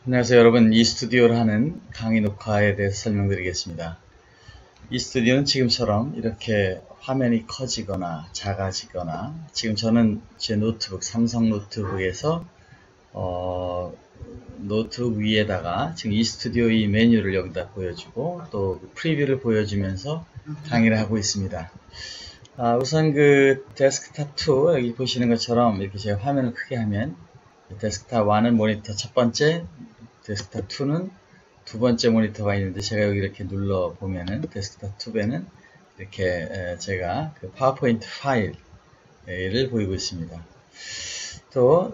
안녕하세요 여러분, 이스튜디오를 하는 강의 녹화에 대해서 설명드리겠습니다. 이스튜디오는 지금처럼 이렇게 화면이 커지거나 작아지거나, 지금 저는 제 노트북, 삼성 노트북에서 노트북 위에다가 지금 이스튜디오 이 메뉴를 여기다 보여주고 또 프리뷰를 보여주면서 강의를 하고 있습니다. 우선 그 데스크탑 2 여기 보시는 것처럼 이렇게 제가 화면을 크게 하면 데스크탑 1은 모니터 첫 번째, 데스크탑 2는 두 번째 모니터가 있는데, 제가 여기 이렇게 눌러 보면은 데스크탑 2배는 이렇게 제가 그 파워포인트 파일을 보이고 있습니다. 또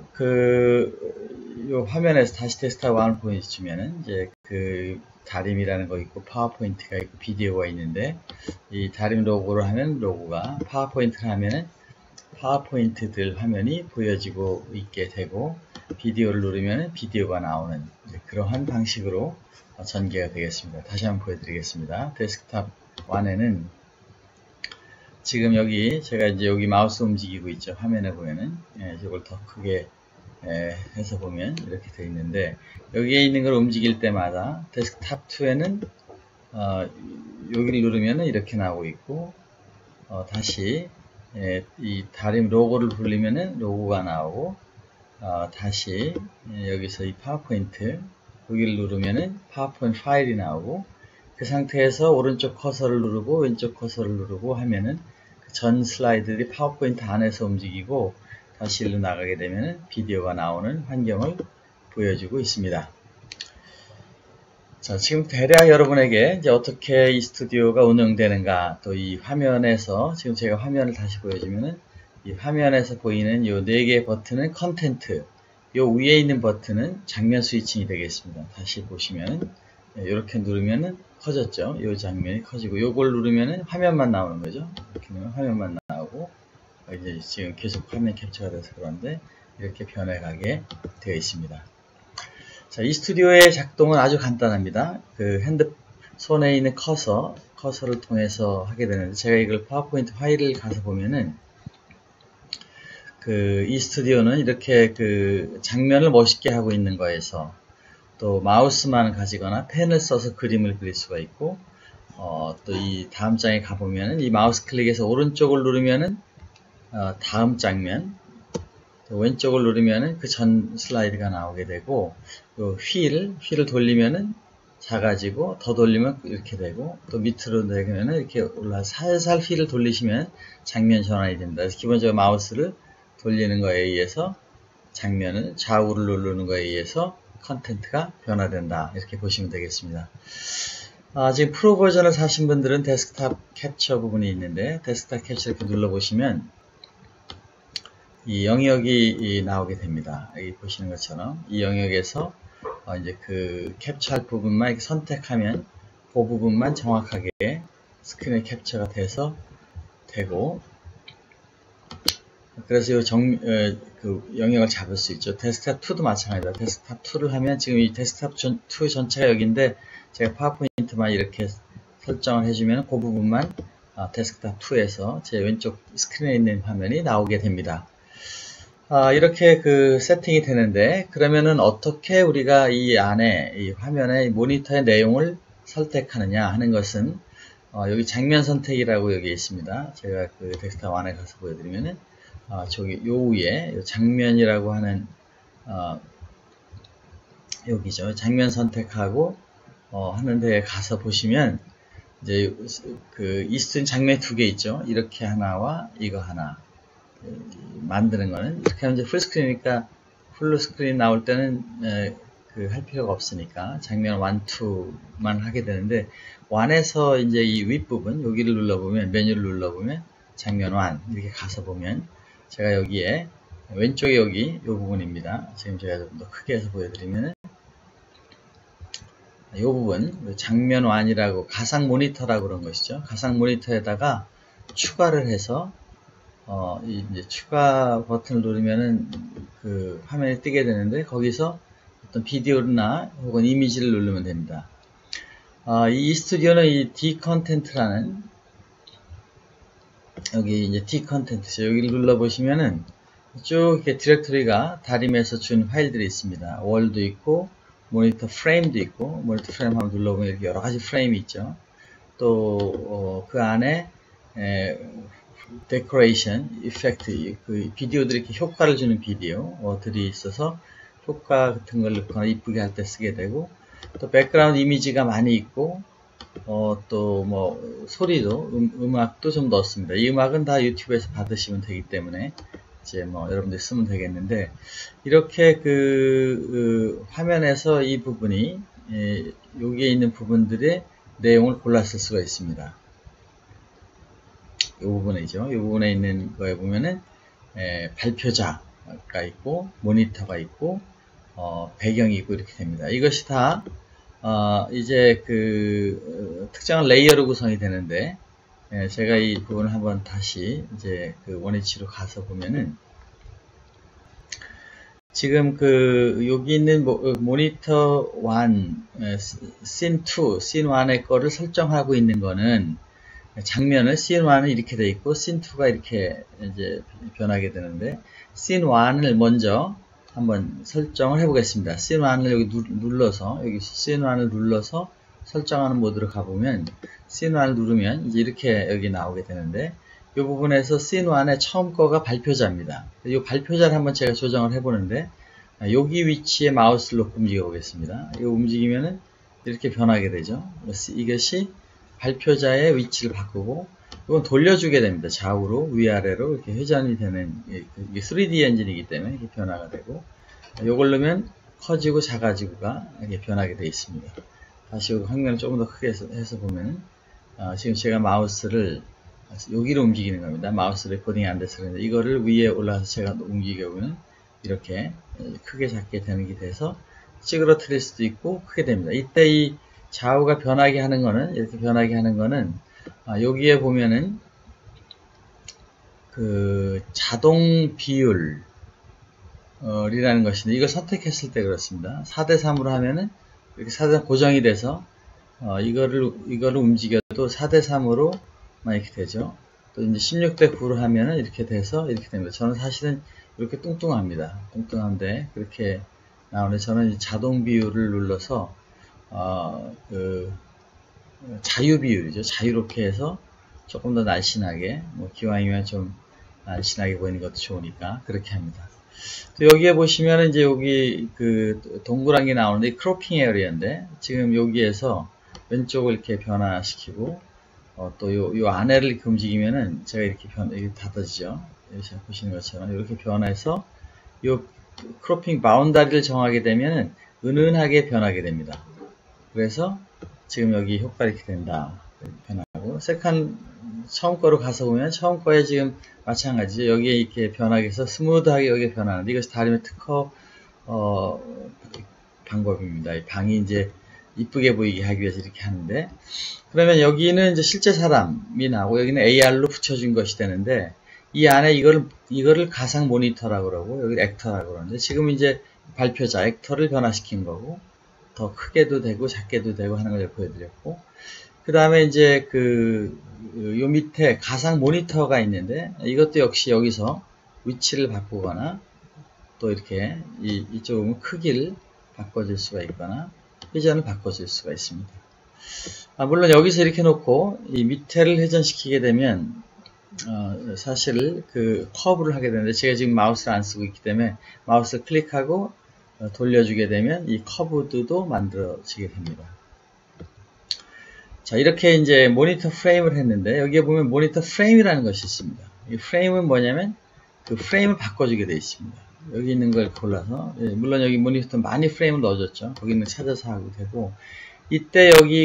요 화면에서 다시 데스크탑 1을 보여주면은 이제 그 다림이라는 거 있고 파워포인트가 있고 비디오가 있는데, 이 다림 로고를 하면 로고가, 파워포인트를 하면은 파워포인트들 화면이 보여지고 있게 되고, 비디오를 누르면 비디오가 나오는 그러한 방식으로 전개가 되겠습니다. 다시 한번 보여드리겠습니다. 데스크탑 1에는 지금 여기 제가 이제 여기 마우스 움직이고 있죠. 화면에 보면은 이걸 더 크게 해서 보면 이렇게 되어 있는데, 여기에 있는 걸 움직일 때마다 데스크탑 2에는 여기를 누르면 이렇게 나오고 있고, 다시 이 다림 로고를 돌리면은 로고가 나오고, 다시 여기서 이 파워포인트 여기를 누르면은 파워포인트 파일이 나오고, 그 상태에서 오른쪽 커서를 누르고 왼쪽 커서를 누르고 하면은 그 전 슬라이드들이 파워포인트 안에서 움직이고, 다시 일로 나가게 되면은 비디오가 나오는 환경을 보여주고 있습니다. 자, 지금 대략 여러분에게 이제 어떻게 이 스튜디오가 운영되는가, 또 이 화면에서 지금 제가 화면을 다시 보여주면은 이 화면에서 보이는 요 4개의 버튼은 컨텐트, 요 위에 있는 버튼은 장면 스위칭이 되겠습니다. 다시 보시면은 이렇게 누르면은 커졌죠. 요 장면이 커지고, 요걸 누르면은 화면만 나오는 거죠. 이렇게 누르면 화면만 나오고, 이제 지금 계속 화면 캡처가 돼서 그런데 이렇게 변해가게 되어 있습니다. 자, 이 스튜디오의 작동은 아주 간단합니다. 그 손에 있는 커서를 통해서 하게 되는데, 제가 이걸 파워포인트 파일을 가서 보면은 이 스튜디오는 이렇게 그 장면을 멋있게 하고 있는 거에서, 또 마우스만 가지거나 펜을 써서 그림을 그릴 수가 있고, 또 이 다음 장에 가보면은 이 마우스 클릭해서 오른쪽을 누르면은 다음 장면, 또 왼쪽을 누르면은 그 전 슬라이드가 나오게 되고, 요 휠을 돌리면은 작아지고, 더 돌리면 이렇게 되고, 또 밑으로 내면은 이렇게 올라 살살 휠을 돌리시면 장면 전환이 됩니다. 그래서 기본적으로 마우스를 돌리는 거에 의해서 장면을 좌우를 누르는 거에 의해서 컨텐트가 변화된다, 이렇게 보시면 되겠습니다. 지금 프로 버전을 사신 분들은 데스크탑 캡처 부분이 있는데, 데스크탑 캡처 이렇게 눌러보시면 이 영역이 나오게 됩니다. 여기 보시는 것처럼 이 영역에서 이제 그 캡처할 부분만 이렇게 선택하면 그 부분만 정확하게 스크린에 캡처가 돼서 되고, 그래서 그 영역을 잡을 수 있죠. 데스크탑 2도 마찬가지다. 데스크탑 2를 하면 지금 이 데스크탑 2 전체가 여기인데, 제가 파워포인트만 이렇게 설정을 해주면 그 부분만 데스크탑 2에서 제 왼쪽 스크린에 있는 화면이 나오게 됩니다. 이렇게 그 세팅이 되는데, 그러면은 어떻게 우리가 이 안에 이 화면의 모니터의 내용을 선택하느냐 하는 것은 여기 장면 선택이라고 여기 있습니다. 제가 그 데스크탑 안에 가서 보여드리면은 저기 요 위에 요 장면이라고 하는 여기죠. 장면 선택하고 하는 데에 가서 보시면 이제 그 이스트는 장면이 2개 있죠. 이렇게 하나와 이거 하나 만드는 거는, 이렇게 하면 이제 풀스크린이니까 풀스크린 나올 때는 할 필요가 없으니까 장면 1, 2만 하게 되는데, 1에서 이제 이 윗부분 여기를 눌러보면, 메뉴를 눌러보면 장면 1 이렇게 가서 보면, 제가 여기에 왼쪽에 여기 이 부분입니다. 지금 제가 좀 더 크게 해서 보여드리면 이 부분, 장면 1이라고 가상 모니터라고 그런 것이죠. 가상 모니터에다가 추가를 해서 이제 추가 버튼을 누르면은 그 화면이 뜨게 되는데, 거기서 어떤 비디오나 혹은 이미지를 누르면 됩니다. 이 스튜디오는 이 D 컨텐트라는, 여기 이제 D 컨텐트죠. 여기를 눌러보시면은 쭉 이렇게 디렉토리가 다림에서 준 파일들이 있습니다. 월도 있고, 모니터 프레임도 있고, 모니터 프레임 한번 눌러보면 이렇게 여러 가지 프레임이 있죠. 또 그 안에 데코레이션, 이펙트, 그 비디오들이 이렇게 효과를 주는 비디오들이 있어서 효과 같은 걸 넣거나 이쁘게 할 때 쓰게 되고, 또 백그라운드 이미지가 많이 있고, 또 뭐 소리도 음악도 좀 넣었습니다. 이 음악은 다 유튜브에서 받으시면 되기 때문에 이제 뭐 여러분들 쓰면 되겠는데, 이렇게 그 화면에서 이 부분이 여기에 있는 부분들의 내용을 골라 쓸 수가 있습니다. 이 부분이죠. 이 부분에 있는 거에 보면은 발표자가 있고, 모니터가 있고, 배경이 있고 이렇게 됩니다. 이것이 다 이제 그 특정한 레이어로 구성이 되는데, 제가 이 부분을 한번 다시 이제 그 원위치로 가서 보면은, 지금 그 여기 있는 모니터 1, 씬 2, 씬 1의 거를 설정하고 있는 거는, 장면은 씬 1은 이렇게 돼 있고 씬 2가 이렇게 이제 변하게 되는데, 씬 1을 먼저 한번 설정을 해 보겠습니다. 씬 1을 여기 눌러서, 여기 씬 1을 눌러서 설정하는 모드로 가보면, 씬 1을 누르면 이제 이렇게 여기 나오게 되는데, 이 부분에서 씬 1의 처음 거가 발표자입니다. 이 발표자를 한번 제가 조정을 해보는데, 여기 위치에 마우스를 놓고 움직여 보겠습니다. 이거 움직이면은 이렇게 변하게 되죠. 이것이 발표자의 위치를 바꾸고, 이건 돌려주게 됩니다. 좌우로, 위아래로 이렇게 회전이 되는, 이게 3D 엔진이기 때문에 이렇게 변화가 되고, 이걸 넣으면 커지고 작아지고가 이렇게 변하게 되어 있습니다. 다시 화면을 조금 더 크게 해서 보면, 지금 제가 마우스를 여기로 움직이는 겁니다. 마우스 레코딩이 안 돼서 그런데, 이거를 위에 올라가서 제가 움직여보면 이렇게 크게 작게 되는 게 돼서 찌그러뜨릴 수도 있고 크게 됩니다. 이때 이 좌우가 변하게 하는 거는, 이렇게 변하게 하는 거는, 여기에 보면은 그 자동 비율 이라는 것인데, 이걸 선택했을 때 그렇습니다. 4:3으로 하면은 이렇게 4:3 고정이 돼서 이거를 움직여도 4:3으로 이렇게 되죠. 또 이제 16:9로 하면은 이렇게 돼서 이렇게 됩니다. 저는 사실은 이렇게 뚱뚱합니다. 뚱뚱한데 그렇게 나오는데, 저는 이제 자동 비율을 눌러서 그 자유 비율이죠. 자유롭게 해서 조금 더 날씬하게, 뭐 기왕이면 좀 날씬하게 보이는 것도 좋으니까 그렇게 합니다. 또 여기에 보시면 이제 여기 그 동그란 게 나오는데, 크로핑 에어리어인데, 지금 여기에서 왼쪽을 이렇게 변화시키고, 또 요 안에를 이렇게 움직이면은 제가 이렇게 이렇게 닫아지죠. 여기 보시는 것처럼 이렇게 변해서 요 크로핑 바운다리를 정하게 되면은 은은하게 변하게 됩니다. 그래서 지금 여기 효과 이렇게 된다. 변하고, 처음 거로 가서 보면 처음 거에 지금 마찬가지죠. 여기에 이렇게 변하게 해서 스무드하게 여기에 변하는데, 이것이 다림의 특허 방법입니다. 이 방이 이제 이쁘게 보이게 하기 위해서 이렇게 하는데, 그러면 여기는 이제 실제 사람이 나오고, 여기는 AR로 붙여준 것이 되는데, 이 안에 이거를 가상 모니터라고 그러고, 여기 액터라고 그러는데, 지금 이제 발표자 액터를 변화시킨 거고, 더 크게도 되고 작게도 되고 하는 걸 보여드렸고, 그 다음에 이제 요 밑에 가상 모니터가 있는데, 이것도 역시 여기서 위치를 바꾸거나, 또 이렇게 이쪽은 크기를 바꿔줄 수가 있거나, 회전을 바꿔줄 수가 있습니다. 물론 여기서 이렇게 놓고 이 밑에를 회전시키게 되면 사실 그 커브를 하게 되는데, 제가 지금 마우스를 안 쓰고 있기 때문에 마우스를 클릭하고 돌려주게 되면 이 커브도 만들어지게 됩니다. 자, 이렇게 이제 모니터 프레임을 했는데, 여기에 보면 모니터 프레임이라는 것이 있습니다. 이 프레임은 뭐냐면 그 프레임을 바꿔주게 되어 있습니다. 여기 있는 걸 골라서, 물론 여기 모니터 많이 프레임을 넣어줬죠. 거기 있는 찾아서 하고 되고, 이때 여기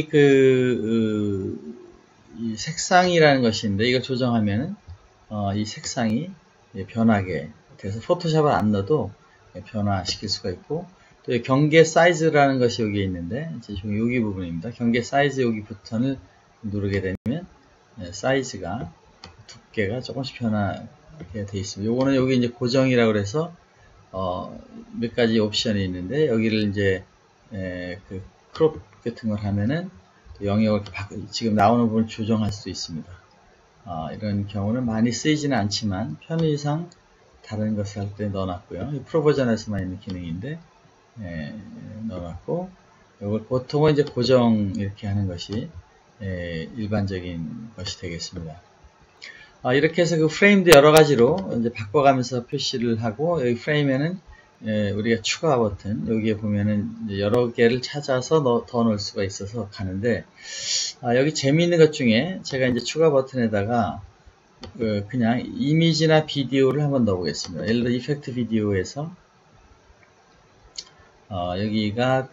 이 색상이라는 것이 있는데, 이걸 조정하면은 이 색상이 변하게 돼서 포토샵을 안 넣어도 변화시킬 수가 있고, 또 경계 사이즈라는 것이 여기에 있는데, 지금 여기 부분입니다. 경계 사이즈 여기 버튼을 누르게 되면 사이즈가, 두께가 조금씩 변하게 되어 있습니다. 요거는 여기 이제 고정이라고 해서 몇 가지 옵션이 있는데, 여기를 이제 그 크롭 같은 걸 하면은 영역을 지금 나오는 부분을 조정할 수 있습니다. 이런 경우는 많이 쓰이지는 않지만 편의상 다른 것을 할 때 넣어놨고요. 이 프로 버전에서만 있는 기능인데, 넣어놨고, 이걸 보통은 이제 고정 이렇게 하는 것이 일반적인 것이 되겠습니다. 이렇게 해서 그 프레임도 여러 가지로 이제 바꿔가면서 표시를 하고, 여기 프레임에는 우리가 추가 버튼, 여기에 보면은 이제 여러 개를 찾아서 더 넣을 수가 있어서 가는데, 여기 재미있는 것 중에 제가 이제 추가 버튼에다가 그냥 이미지나 비디오를 한번 넣어보겠습니다. 예를 들어 이펙트 비디오에서 여기가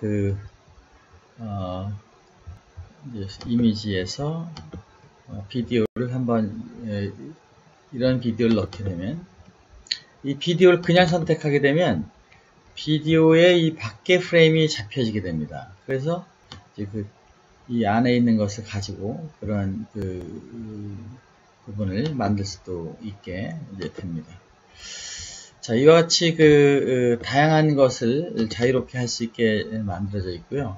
이제 이미지에서 비디오를 한번 이런 비디오를 넣게 되면, 이 비디오를 그냥 선택하게 되면 비디오의 이 밖에 프레임이 잡혀지게 됩니다. 그래서 이제 이 안에 있는 것을 가지고 그런 부분을 만들 수도 있게 이제 됩니다. 자, 이와 같이 다양한 것을 자유롭게 할 수 있게 만들어져 있고요.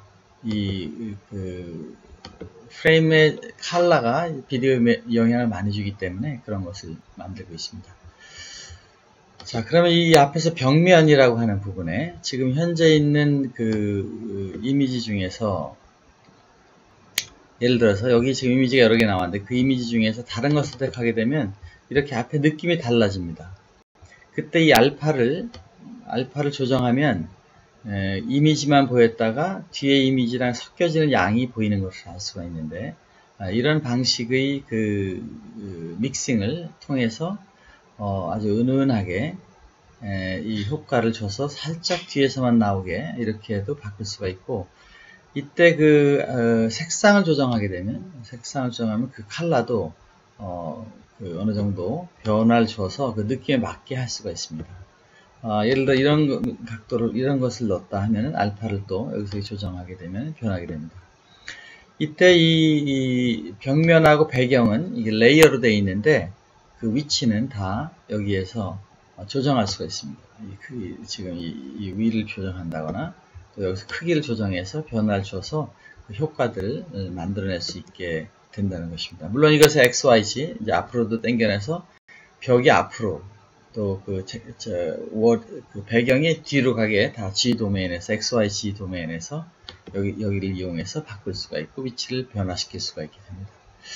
프레임의 컬러가 비디오에 영향을 많이 주기 때문에 그런 것을 만들고 있습니다. 자, 그러면 이 앞에서 벽면이라고 하는 부분에 지금 현재 있는 이미지 중에서, 예를 들어서 여기 지금 이미지가 여러 개 나왔는데 그 이미지 중에서 다른 것을 선택하게 되면 이렇게 앞에 느낌이 달라집니다. 그때 이 알파를 조정하면 이미지만 보였다가 뒤에 이미지랑 섞여지는 양이 보이는 것을 알 수가 있는데, 이런 방식의 믹싱을 통해서 아주 은은하게 이 효과를 줘서 살짝 뒤에서만 나오게 이렇게도 바꿀 수가 있고, 이때 색상을 조정하게 되면, 색상을 조정하면 그 컬러도 어느 정도 변화를 줘서 그 느낌에 맞게 할 수가 있습니다. 예를 들어 이런 각도를, 이런 것을 넣었다 하면은 알파를 또 여기서 조정하게 되면 변하게 됩니다. 이때 이 벽면하고 배경은 이게 레이어로 되어 있는데 그 위치는 다 여기에서 조정할 수가 있습니다. 지금 이 위를 조정한다거나 또 여기서 크기를 조정해서 변화를 줘서 그 효과들을 만들어낼 수 있게 된다는 것입니다. 물론 이것을 XYZ 이제 앞으로도 당겨내서 벽이 앞으로, 또 배경이 뒤로 가게 다 G 도메인에서, XYZ 도메인에서 여기를 이용해서 바꿀 수가 있고 위치를 변화시킬 수가 있게 됩니다.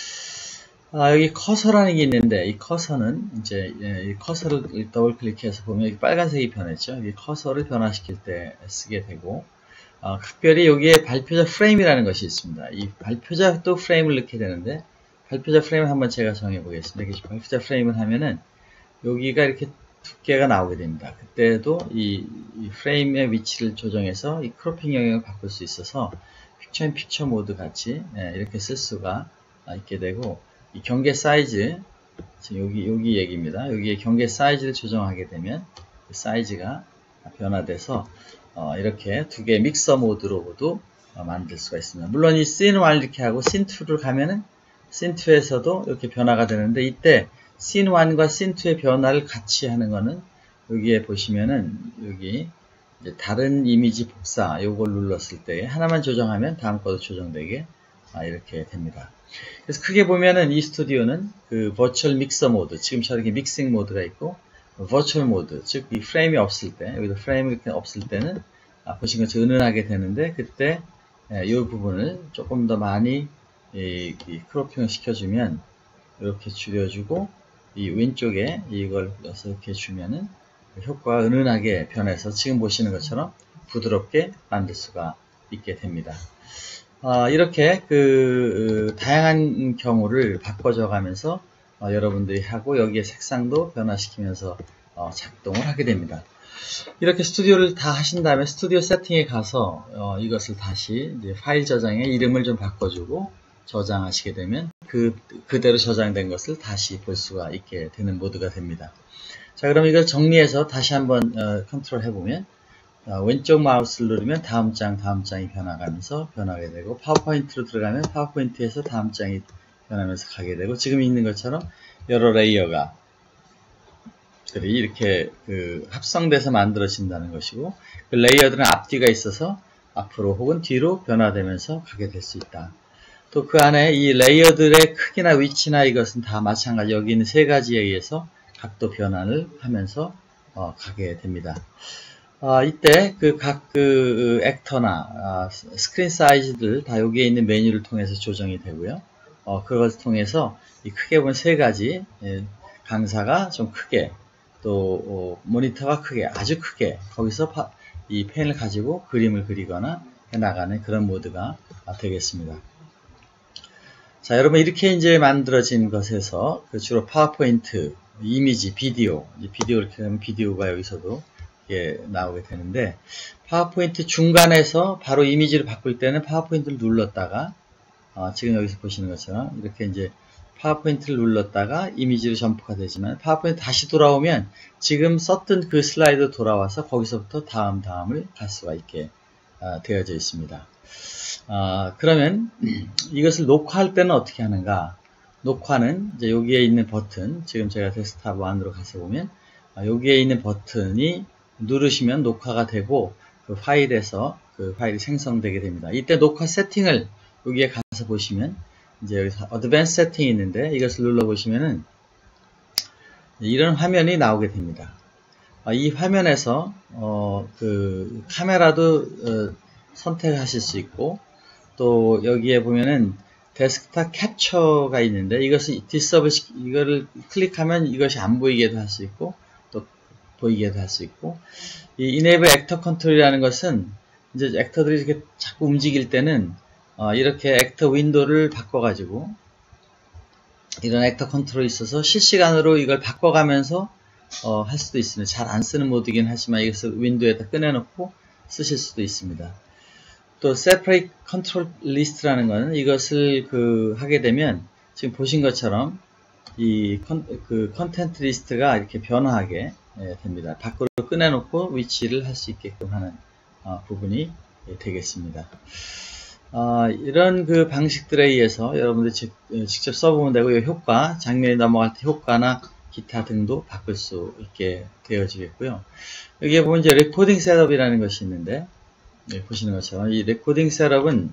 여기 커서라는 게 있는데, 이 커서는 이제 이 커서를 더블 클릭해서 보면 여기 빨간색이 변했죠. 이 커서를 변화시킬 때 쓰게 되고, 특별히 여기에 발표자 프레임이라는 것이 있습니다. 이 발표자 또 프레임을 넣게 되는데, 발표자 프레임을 한번 제가 정해 보겠습니다. 발표자 프레임을 하면은 여기가 이렇게 두께가 나오게 됩니다. 그때도 이 프레임의 위치를 조정해서 이 크로핑 영역을 바꿀 수 있어서 픽처 인 픽처 모드 같이 이렇게 쓸 수가 있게 되고, 이 경계 사이즈, 지금 여기 얘기입니다. 여기에 경계 사이즈를 조정하게 되면 그 사이즈가 변화돼서 이렇게 두 개의 믹서 모드로도 만들 수가 있습니다. 물론 이 씬1 이렇게 하고 씬2를 가면은 씬2에서도 이렇게 변화가 되는데, 이때 씬1과 씬2의 변화를 같이 하는 거는 여기에 보시면은 여기 이제 다른 이미지 복사 요걸 눌렀을 때 하나만 조정하면 다음 것도 조정되게 이렇게 됩니다. 그래서 크게 보면은 이 스튜디오는 그 버추얼 믹서 모드, 지금처럼 이렇게 믹싱 모드가 있고, 버추얼 모드, 즉 이 프레임이 없을 때, 여기도 프레임이 이렇게 없을 때는 보신 것처럼 은은하게 되는데, 그때 이 부분을 조금 더 많이 이 크로핑을 시켜주면 이렇게 줄여주고, 이 왼쪽에 이걸 이렇게 주면은 효과가 은은하게 변해서 지금 보시는 것처럼 부드럽게 만들 수가 있게 됩니다. 이렇게 다양한 경우를 바꿔줘 가면서 여러분들이 하고, 여기에 색상도 변화시키면서 작동을 하게 됩니다. 이렇게 스튜디오를 다 하신 다음에 스튜디오 세팅에 가서 이것을 다시 이제 파일 저장에 이름을 좀 바꿔주고 저장하시게 되면 그대로 저장된 것을 다시 볼 수가 있게 되는 모드가 됩니다. 자, 그럼 이걸 정리해서 다시 한번 컨트롤 해보면, 왼쪽 마우스를 누르면 다음 장이 변하게 되고, 파워포인트로 들어가면 파워포인트에서 다음 장이 변하면서 가게 되고, 지금 있는 것처럼 여러 레이어가 이렇게 합성돼서 만들어진다는 것이고, 그 레이어들은 앞뒤가 있어서 앞으로 혹은 뒤로 변화되면서 가게 될 수 있다. 또 그 안에 이 레이어들의 크기나 위치나 이것은 다 마찬가지, 여기 있는 세 가지에 의해서 각도 변환을 하면서 가게 됩니다. 이때 각 액터나 스크린 사이즈들 다 여기에 있는 메뉴를 통해서 조정이 되고요. 그걸 통해서 이 크게 보면 세 가지, 강사가 좀 크게, 또 모니터가 크게, 아주 크게, 거기서 이 펜을 가지고 그림을 그리거나 해나가는 그런 모드가 되겠습니다. 자, 여러분 이렇게 이제 만들어진 것에서 주로 파워포인트, 이미지, 비디오를 이렇게 하면 비디오가 여기서도 이렇게 나오게 되는데, 파워포인트 중간에서 바로 이미지를 바꿀 때는 파워포인트를 눌렀다가 지금 여기서 보시는 것처럼 이렇게 이제 파워포인트를 눌렀다가 이미지로 점프가 되지만, 파워포인트 다시 돌아오면 지금 썼던 그 슬라이드 돌아와서 거기서부터 다음을 갈 수가 있게 되어져 있습니다. 그러면 이것을 녹화할 때는 어떻게 하는가? 녹화는 이제 여기에 있는 버튼, 지금 제가 데스크탑 안으로 가서 보면 여기에 있는 버튼이 누르시면 녹화가 되고 그 파일에서 그 파일이 생성되게 됩니다. 이때 녹화 세팅을 여기에 가서 보시면 이제 여기서 어드밴스 세팅이 있는데 이것을 눌러 보시면은 이런 화면이 나오게 됩니다. 이 화면에서 그 카메라도 선택하실 수 있고, 또 여기에 보면은 데스크탑 캡처가 있는데 이것을 이거를 클릭하면 이것이 안 보이게도 할 수 있고 또 보이게도 할 수 있고, 이 Enable Actor Control이라는 것은 이제 액터들이 이렇게 자꾸 움직일 때는 이렇게 액터 윈도우를 바꿔가지고 이런 액터 컨트롤이 있어서 실시간으로 이걸 바꿔가면서 할 수도 있습니다. 잘 안 쓰는 모드이긴 하지만 이것을 윈도우에다 꺼내놓고 쓰실 수도 있습니다. 또 Separate Control List라는 것은 이것을 하게 되면 지금 보신 것처럼 이 컨텐트 리스트가 이렇게 변화하게 됩니다. 밖으로 꺼내놓고 위치를 할 수 있게끔 하는 부분이 되겠습니다. 이런 방식들에 의해서 여러분들 직접 써보면 되고, 이 효과, 장면이 넘어갈 때 효과나 기타 등도 바꿀 수 있게 되어지겠고요. 여기에 보면 이제 레코딩 셋업이라는 것이 있는데, 보시는 것처럼 이 레코딩 셋업은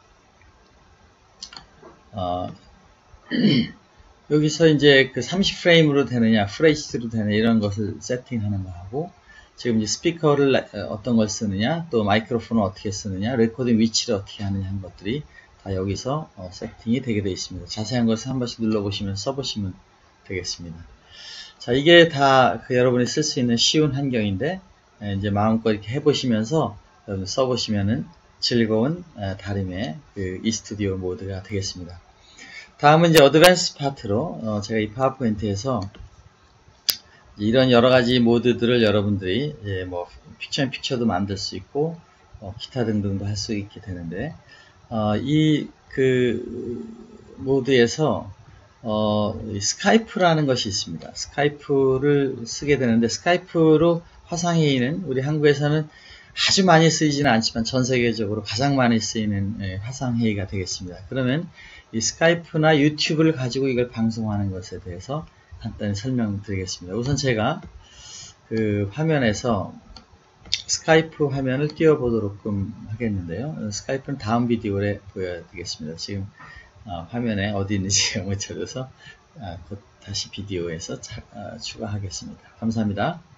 여기서 이제 30프레임으로 되느냐, FHD로 되느냐 이런 것을 세팅하는 거하고, 지금 이제 스피커를 어떤 걸 쓰느냐, 또 마이크로폰을 어떻게 쓰느냐, 레코딩 위치를 어떻게 하느냐 하는 것들이 다 여기서 세팅이 되게 되어 있습니다. 자세한 것을 한 번씩 눌러보시면 써보시면 되겠습니다. 자, 이게 다 여러분이 쓸 수 있는 쉬운 환경인데, 이제 마음껏 이렇게 해보시면서 여러분 써보시면은 즐거운 다림의 e스튜디오 모드가 되겠습니다. 다음은 이제 어드밴스 파트로 제가 이 파워포인트에서 이런 여러 가지 모드들을 여러분들이 뭐 픽처도 만들 수 있고 기타 등등도 할 수 있게 되는데, 이 모드에서 스카이프라는 것이 있습니다. 스카이프를 쓰게 되는데, 스카이프로 화상회의는 우리 한국에서는 아주 많이 쓰이지는 않지만 전 세계적으로 가장 많이 쓰이는 화상회의가 되겠습니다. 그러면 이 스카이프나 유튜브를 가지고 이걸 방송하는 것에 대해서 간단히 설명드리겠습니다. 우선 제가 화면에서 스카이프 화면을 띄워보도록 하겠는데요. 스카이프는 다음 비디오에 보여드리겠습니다. 지금 화면에 어디 있는지 못 찾아서 다시 비디오에서 추가하겠습니다. 감사합니다.